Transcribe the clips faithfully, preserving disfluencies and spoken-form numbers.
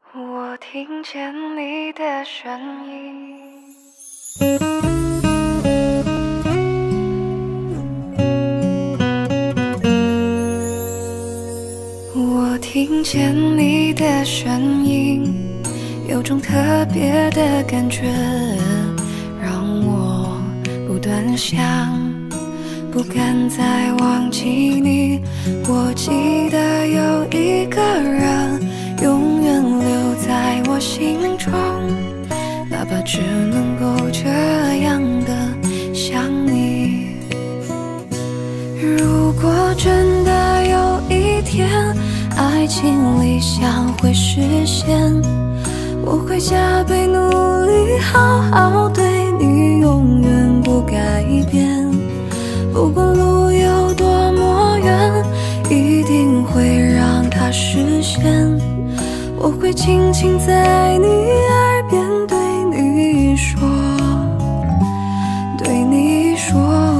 我听见你的声音，我听见你的声音，有种特别的感觉，让我不断想，不敢再忘记你。我记得有一个人永远留在我心中，哪怕只能够这样的想你。如果真的有一天爱情理想会实现，我会加倍努力好好对你，永远不改变。不管路有多么远，一定会让它实现。我会轻轻在你耳边对你说，对你说，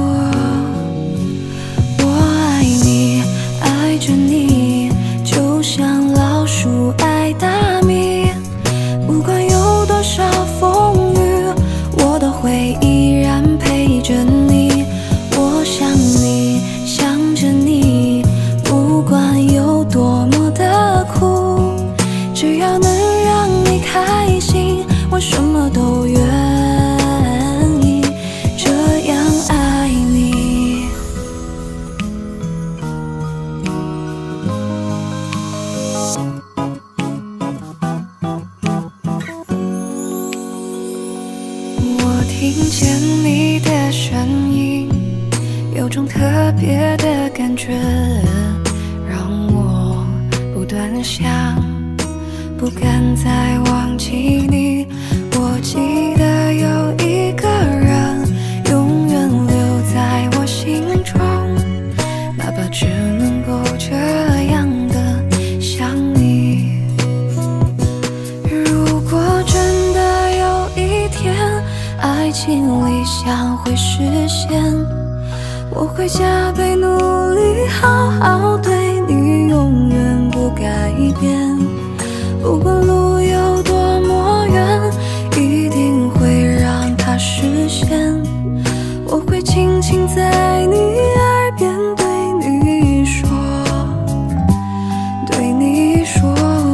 我爱你，爱着你，就像老鼠爱大米。不管有多少风雨，我都会依然陪着你。我想你，想着你，不管有多么的苦，只要能让你开心，我什么都愿意，这样爱你。我听见你的声音，有种特别的感觉，让我不断想，不敢再忘记你。我记得有一个人永远留在我心中，哪怕只能够这样的想你。如果真的有一天爱情理想会实现，我会加倍努力好好对你，永远不改变。不管路有多么远，一定会让它实现。我会轻轻在你耳边对你说，对你说，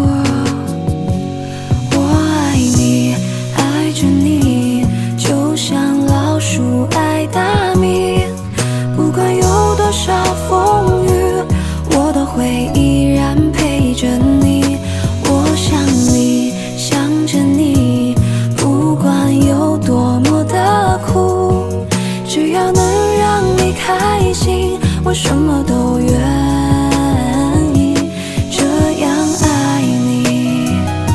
我爱你，爱着你，就像老鼠爱大米。不管有多少风雨，我都会依然陪着你。我想你，想着你，不管有多么的苦，只要能让你开心，我什么都愿意，这样爱你。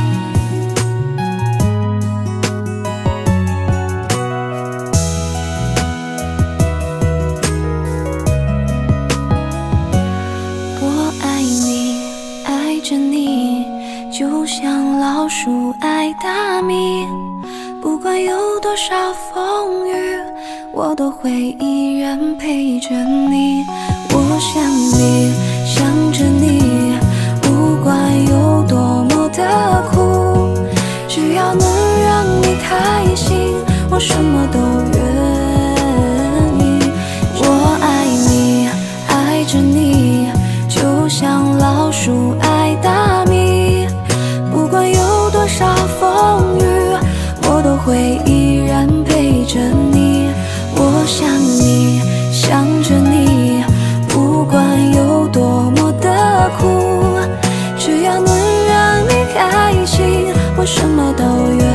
我爱你，爱着你，就像老鼠爱大米。不管有多少风雨，我都会依然陪着你。我想你，想着你，不管有多么的苦，只要能让你开心，我什么都愿意。我爱你，爱着你，就像老鼠爱大米。不管有多少风雨，我都会依然陪着你。我想你，想着你，不管有多么的苦，只要能让你开心，我什么都愿意。